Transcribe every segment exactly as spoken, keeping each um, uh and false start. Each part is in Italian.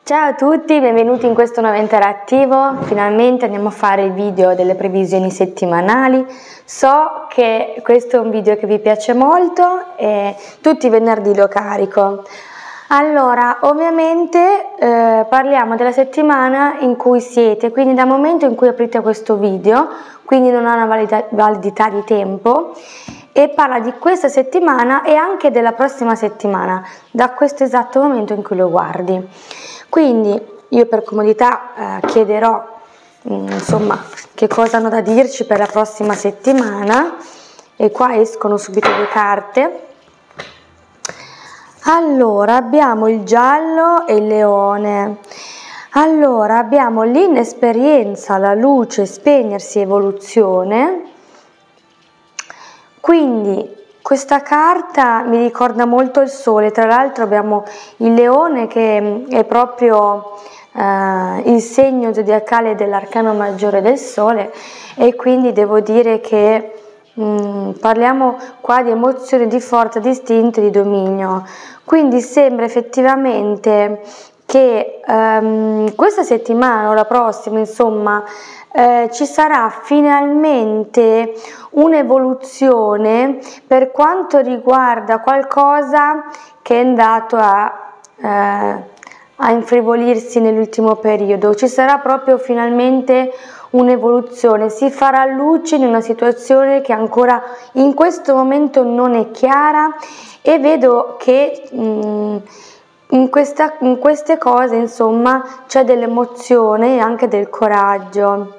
Ciao a tutti, benvenuti in questo nuovo interattivo. Finalmente andiamo a fare il video delle previsioni settimanali. So che questo è un video che vi piace molto e tutti i venerdì lo carico. Allora, ovviamente eh, parliamo della settimana in cui siete, quindi dal momento in cui aprite questo video, quindi non ha una valida, validità di tempo, e parla di questa settimana e anche della prossima settimana, da questo esatto momento in cui lo guardi. Quindi io per comodità eh, chiederò mh, insomma che cosa hanno da dirci per la prossima settimana, e qua escono subito le carte. Allora, abbiamo il giallo e il leone. Allora, abbiamo l'inesperienza, la luce, spegnersi, evoluzione. Quindi questa carta mi ricorda molto il sole. Tra l'altro abbiamo il leone che è proprio eh, il segno zodiacale dell'arcano maggiore del sole, e quindi devo dire che Mm, parliamo qua di emozioni, di forza, di istinto e di dominio. Quindi sembra effettivamente che um, questa settimana o la prossima, insomma, eh, ci sarà finalmente un'evoluzione per quanto riguarda qualcosa che è andato a, eh, a infrivolirsi nell'ultimo periodo. Ci sarà proprio finalmente un'evoluzione, si farà luce in una situazione che ancora in questo momento non è chiara, e vedo che mh, in, questa, in queste cose insomma c'è dell'emozione e anche del coraggio.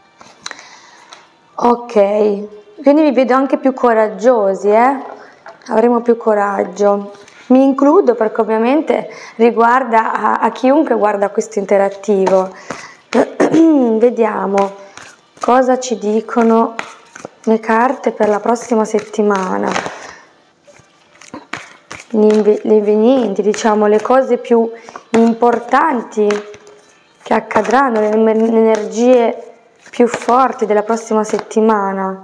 Ok, quindi vi vedo anche più coraggiosi, eh? Avremo più coraggio. Mi includo perché ovviamente riguarda a, a chiunque guarda questo interattivo. Vediamo cosa ci dicono le carte per la prossima settimana. Gli avvenimenti, diciamo, le cose più importanti che accadranno, le energie più forti della prossima settimana.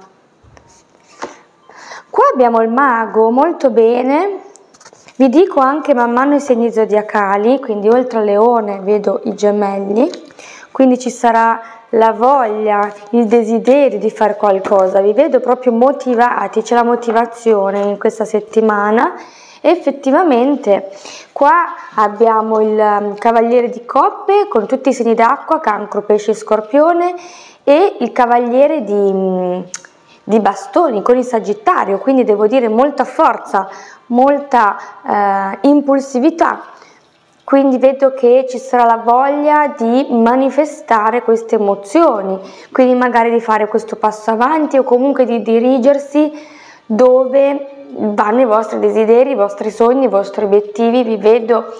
Qua abbiamo il mago, molto bene. Vi dico anche man mano i segni zodiacali, quindi oltre al leone vedo i gemelli. Quindi ci sarà la voglia, il desiderio di fare qualcosa, vi vedo proprio motivati, c'è la motivazione in questa settimana. Effettivamente qua abbiamo il cavaliere di coppe con tutti i segni d'acqua, cancro, pesce, scorpione, e il cavaliere di, di bastoni con il sagittario, quindi devo dire molta forza, molta eh, impulsività. Quindi vedo che ci sarà la voglia di manifestare queste emozioni, quindi magari di fare questo passo avanti o comunque di dirigersi dove vanno i vostri desideri, i vostri sogni, i vostri obiettivi. Vi vedo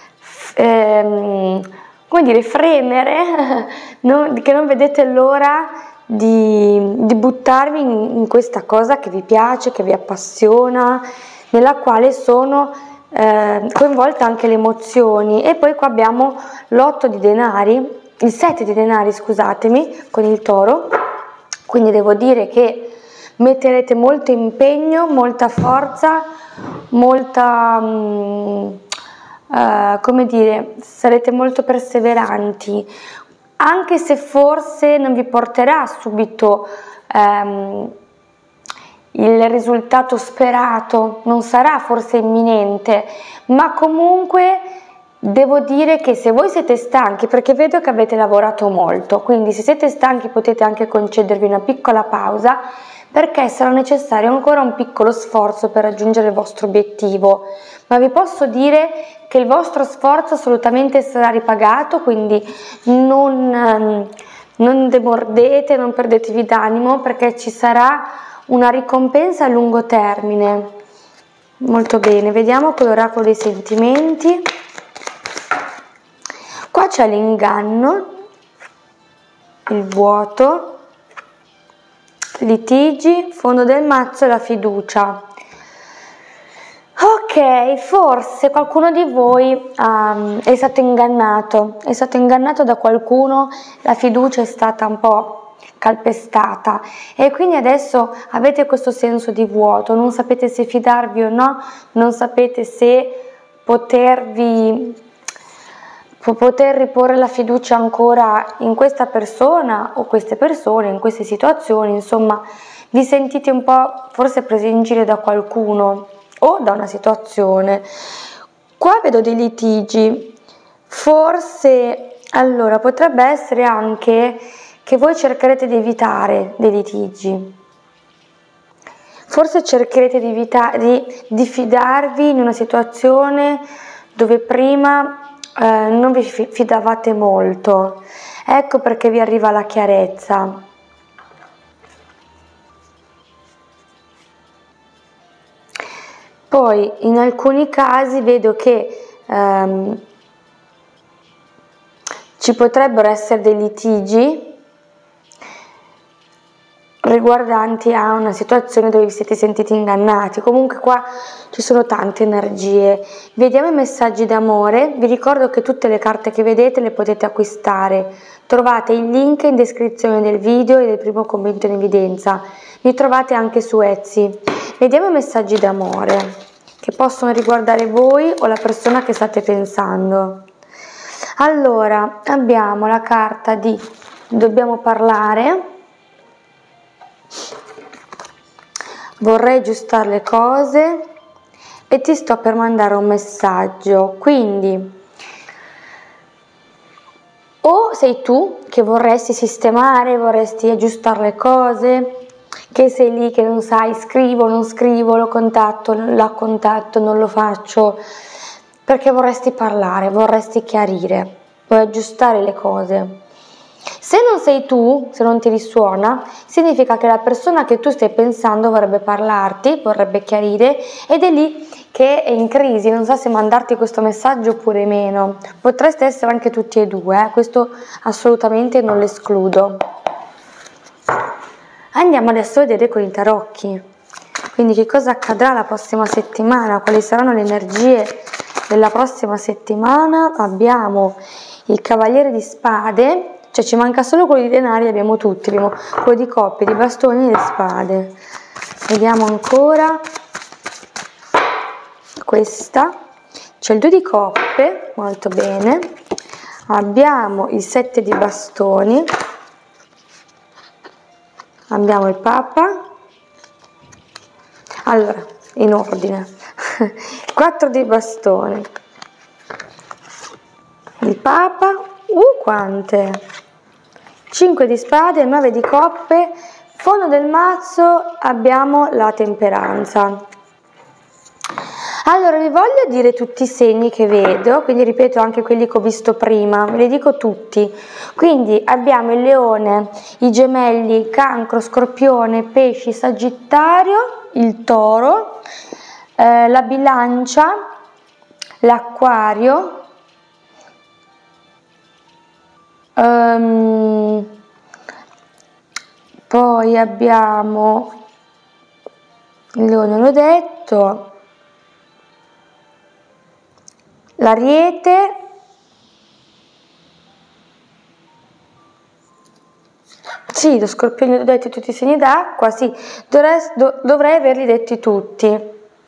ehm, come dire, fremere, non, che non vedete l'ora di, di buttarvi in, in questa cosa che vi piace, che vi appassiona, nella quale sono Eh, coinvolta anche le emozioni. E poi qua abbiamo l'otto di denari, il sette di denari, scusatemi, con il toro. Quindi devo dire che metterete molto impegno, molta forza, molta um, uh, come dire, sarete molto perseveranti, anche se forse non vi porterà subito um, il risultato sperato, non sarà forse imminente, ma comunque devo dire che se voi siete stanchi, perché vedo che avete lavorato molto, quindi se siete stanchi potete anche concedervi una piccola pausa, perché sarà necessario ancora un piccolo sforzo per raggiungere il vostro obiettivo. Ma vi posso dire che il vostro sforzo assolutamente sarà ripagato, quindi non, non demordete, non perdetevi d'animo, perché ci sarà una ricompensa a lungo termine. Molto bene, vediamo con l'oracolo dei sentimenti. Qua c'è l'inganno, il vuoto, litigi, fondo del mazzo e la fiducia. Ok, forse qualcuno di voi um, è stato ingannato, è stato ingannato da qualcuno, la fiducia è stata un po' calpestata e quindi adesso avete questo senso di vuoto, non sapete se fidarvi o no, non sapete se potervi poter riporre la fiducia ancora in questa persona o queste persone, in queste situazioni, insomma, vi sentite un po' forse presi in giro da qualcuno o da una situazione. Qua vedo dei litigi, forse, allora, potrebbe essere anche che voi cercherete di evitare dei litigi. Forse cercherete di, evitare, di, di fidarvi in una situazione dove prima eh, non vi fidavate molto. Ecco perché vi arriva la chiarezza. Poi in alcuni casi vedo che ehm, ci potrebbero essere dei litigi riguardanti a una situazione dove vi siete sentiti ingannati. Comunque qua ci sono tante energie. Vediamo i messaggi d'amore. Vi ricordo che tutte le carte che vedete le potete acquistare. Trovate il link in descrizione del video e del primo commento in evidenza. Mi trovate anche su Etsy. Vediamo i messaggi d'amore che possono riguardare voi o la persona che state pensando. Allora, abbiamo la carta di dobbiamo parlare. Vorrei aggiustare le cose e ti sto per mandare un messaggio. Quindi o sei tu che vorresti sistemare, vorresti aggiustare le cose, che sei lì che non sai, scrivo, non scrivo, lo contatto, la contatto, non lo faccio, perché vorresti parlare, vorresti chiarire, vuoi aggiustare le cose. Se non sei tu, se non ti risuona, significa che la persona che tu stai pensando vorrebbe parlarti, vorrebbe chiarire ed è lì che è in crisi, non sa se mandarti questo messaggio oppure meno. Potreste essere anche tutti e due, eh? Questo assolutamente non l'escludo. Andiamo adesso a vedere con i tarocchi. Quindi che cosa accadrà la prossima settimana, quali saranno le energie della prossima settimana. Abbiamo il Cavaliere di Spade. Cioè ci manca solo quello di denari, abbiamo tutti, abbiamo quello di coppe, di bastoni e di spade. Vediamo ancora questa, c'è il due di coppe, molto bene, abbiamo il sette di bastoni, abbiamo il Papa, allora, in ordine, quattro di bastoni, il Papa, uh quante! cinque di spade, nove di coppe, fondo del mazzo abbiamo la temperanza. Allora vi voglio dire tutti i segni che vedo, quindi ripeto anche quelli che ho visto prima, ve li dico tutti. Quindi abbiamo il leone, i gemelli, il cancro, scorpione, pesci, sagittario, il toro, eh, la bilancia, l'acquario, Um, poi abbiamo il leone, l'ho detto, l'ariete, sì, lo scorpione l'ho detto, tutti i segni d'acqua, sì, dovrei, do, dovrei averli detti tutti.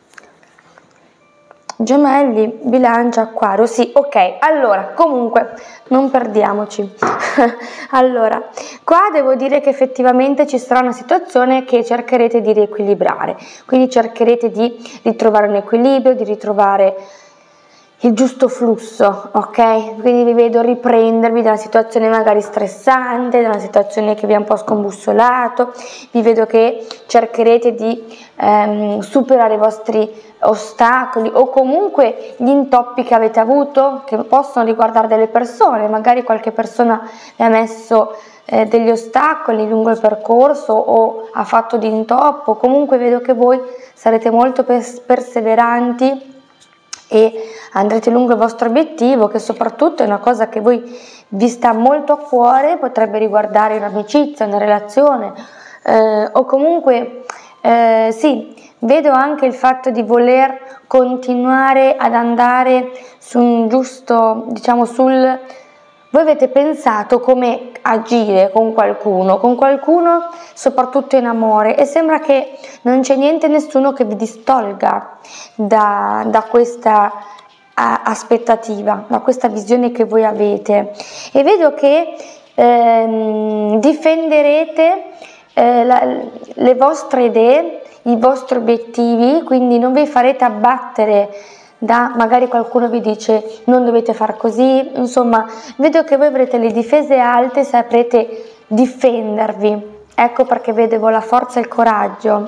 Gemelli, bilancia, acquario, sì, ok, allora, comunque, non perdiamoci. Allora, qua devo dire che effettivamente ci sarà una situazione che cercherete di riequilibrare, quindi cercherete di ritrovare un equilibrio, di ritrovare il giusto flusso, ok? Quindi vi vedo riprendervi da una situazione magari stressante, da una situazione che vi ha un po' scombussolato, vi vedo che cercherete di ehm, superare i vostri ostacoli o comunque gli intoppi che avete avuto, che possono riguardare delle persone, magari qualche persona vi ha messo eh, degli ostacoli lungo il percorso o ha fatto di intoppo, comunque vedo che voi sarete molto pers- perseveranti e andrete lungo il vostro obiettivo, che soprattutto è una cosa che voi vi sta molto a cuore, potrebbe riguardare un'amicizia, una relazione eh, o comunque eh, sì, vedo anche il fatto di voler continuare ad andare su un giusto, diciamo sul... Voi avete pensato come agire con qualcuno, con qualcuno soprattutto in amore, e sembra che non c'è niente, nessuno che vi distolga da, da questa aspettativa, da questa visione che voi avete, e vedo che ehm, difenderete eh, la, le vostre idee, i vostri obiettivi, quindi non vi farete abbattere da magari qualcuno vi dice non dovete far così, insomma vedo che voi avrete le difese alte e saprete difendervi. Ecco perché vedevo la forza e il coraggio,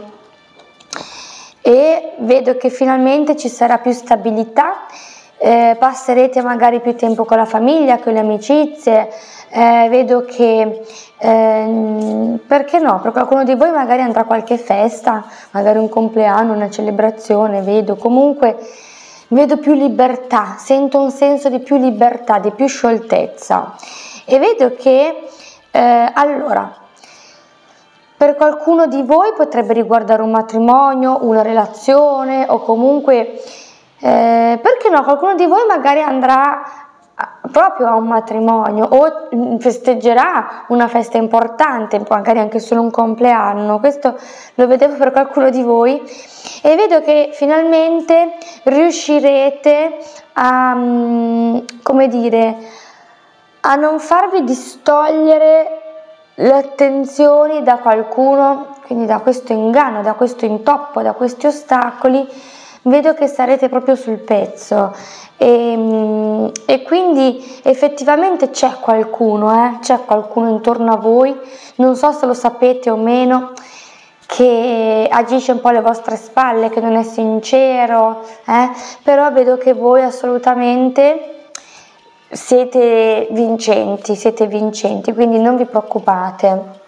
e vedo che finalmente ci sarà più stabilità, eh, passerete magari più tempo con la famiglia, con le amicizie, eh, vedo che eh, perché no, per qualcuno di voi magari andrà a qualche festa, magari un compleanno, una celebrazione, vedo comunque vedo più libertà, sento un senso di più libertà, di più scioltezza, e vedo che eh, allora per qualcuno di voi potrebbe riguardare un matrimonio, una relazione, o comunque eh, perché no, qualcuno di voi magari andrà proprio a un matrimonio o festeggerà una festa importante, magari anche solo un compleanno. Questo lo vedevo per qualcuno di voi, e vedo che finalmente riuscirete a, come dire, a non farvi distogliere le attenzioni da qualcuno, quindi da questo inganno, da questo intoppo, da questi ostacoli. Vedo che sarete proprio sul pezzo, e, e quindi effettivamente c'è qualcuno, eh? c'è qualcuno intorno a voi, non so se lo sapete o meno, che agisce un po' alle vostre spalle, che non è sincero, eh? però vedo che voi assolutamente siete vincenti, siete vincenti, quindi non vi preoccupate.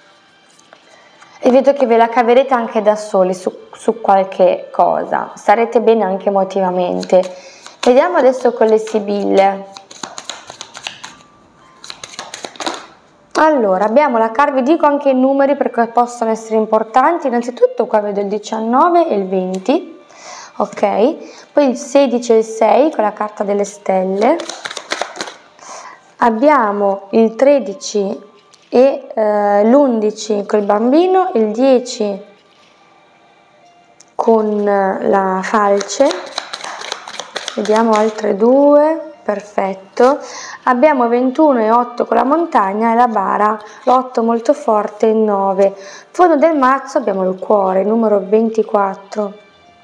E vedo che ve la caverete anche da soli su, su qualche cosa, starete bene anche emotivamente. Vediamo adesso con le sibille. Allora, abbiamo la carta, vi dico anche i numeri perché possono essere importanti. Innanzitutto qua vedo il diciannove e il venti, ok? Poi il sedici e il sei con la carta delle stelle. Abbiamo il tredici e eh, l'undici col bambino, il dieci con la falce, vediamo altre due, perfetto, abbiamo ventuno e otto con la montagna e la bara, l'otto molto forte, il nove, fondo del mazzo abbiamo il cuore, il numero ventiquattro.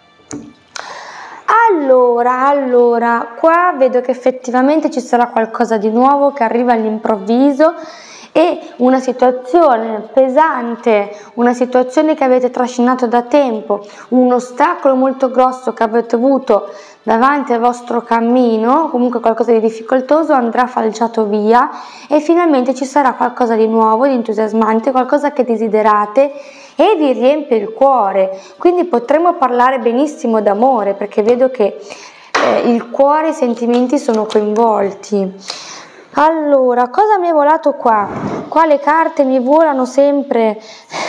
Allora, allora, qua vedo che effettivamente ci sarà qualcosa di nuovo che arriva all'improvviso, e una situazione pesante, una situazione che avete trascinato da tempo, un ostacolo molto grosso che avete avuto davanti al vostro cammino, comunque qualcosa di difficoltoso andrà falciato via, e finalmente ci sarà qualcosa di nuovo, di entusiasmante, qualcosa che desiderate e vi riempie il cuore. Quindi potremmo parlare benissimo d'amore, perché vedo che eh, il cuore e i sentimenti sono coinvolti. Allora, cosa mi è volato qua? Qua le carte mi volano sempre,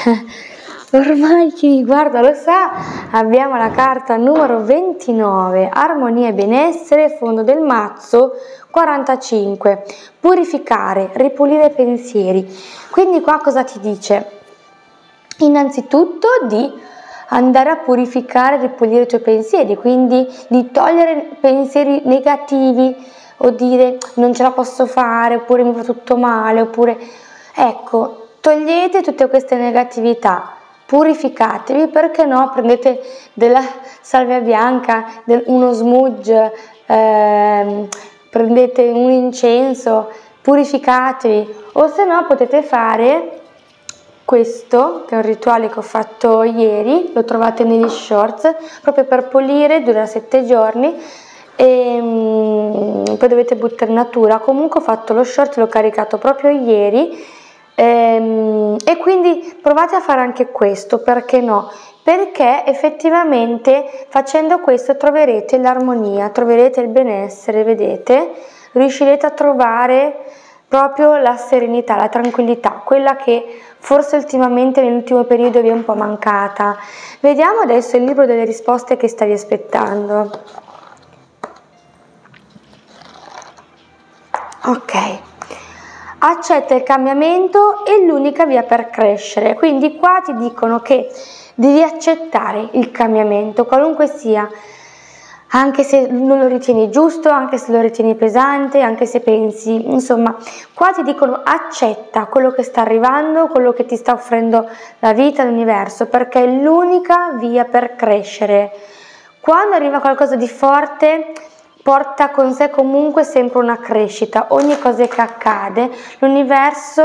ormai chi mi guarda lo sa. Abbiamo la carta numero ventinove, armonia e benessere, fondo del mazzo, quarantacinque, purificare, ripulire i pensieri. Quindi qua cosa ti dice? Innanzitutto di andare a purificare e ripulire i tuoi pensieri, quindi di togliere pensieri negativi, o dire non ce la posso fare, oppure mi fa tutto male, oppure ecco, togliete tutte queste negatività, purificatevi, perché no, prendete della salvia bianca, del, uno smudge, ehm, prendete un incenso, purificatevi, o se no potete fare questo, che è un rituale che ho fatto ieri, lo trovate negli shorts, proprio per pulire, dura sette giorni, e um, poi dovete buttare in natura. Comunque ho fatto lo short, l'ho caricato proprio ieri, ehm, e quindi provate a fare anche questo, perché no? Perché effettivamente facendo questo troverete l'armonia, troverete il benessere, vedete? Riuscirete a trovare proprio la serenità, la tranquillità, quella che forse ultimamente nell'ultimo periodo vi è un po' mancata. Vediamo adesso il libro delle risposte che stavi aspettando. Ok, accetta il cambiamento, è l'unica via per crescere. Quindi qua ti dicono che devi accettare il cambiamento, qualunque sia. anche se non lo ritieni giusto, anche se lo ritieni pesante, anche se pensi, insomma, qua ti dicono accetta quello che sta arrivando, quello che ti sta offrendo la vita, l'universo, perché è l'unica via per crescere. Quando arriva qualcosa di forte, porta con sé comunque sempre una crescita. Ogni cosa che accade, l'universo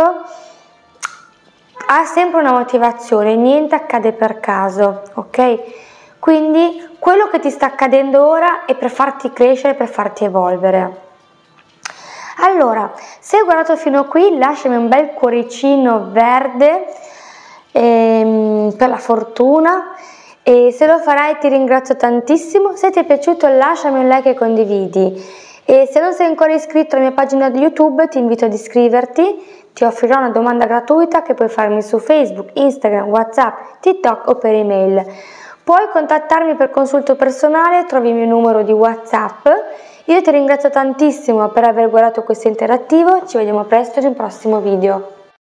ha sempre una motivazione, niente accade per caso, ok? Quindi quello che ti sta accadendo ora è per farti crescere, per farti evolvere. Allora, se hai guardato fino qui, lasciami un bel cuoricino verde ehm, per la fortuna, e se lo farai ti ringrazio tantissimo. Se ti è piaciuto lasciami un like e condividi, e se non sei ancora iscritto alla mia pagina di YouTube ti invito ad iscriverti. Ti offrirò una domanda gratuita che puoi farmi su Facebook, Instagram, WhatsApp, TikTok o per email. Puoi contattarmi per consulto personale, trovi il mio numero di WhatsApp. Io ti ringrazio tantissimo per aver guardato questo interattivo, ci vediamo presto in un prossimo video.